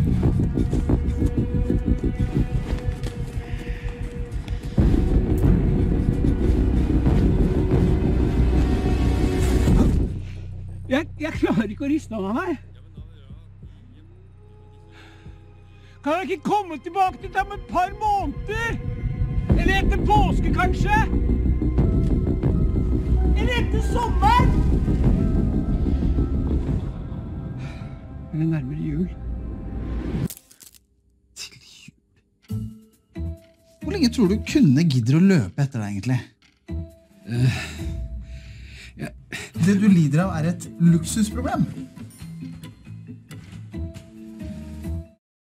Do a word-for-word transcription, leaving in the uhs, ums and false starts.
Jeg, jeg klarer ikke å riste av meg. Kan jeg ikke komme tilbake til deg om et par måneder? Eller etter påske, kanskje? Eller etter sommeren? Eller nærmere jul. Til jul. Hvor lenge tror du kunne gidder å løpe etter deg, egentlig? Uh, ja. Det du lider av er et luksusproblem.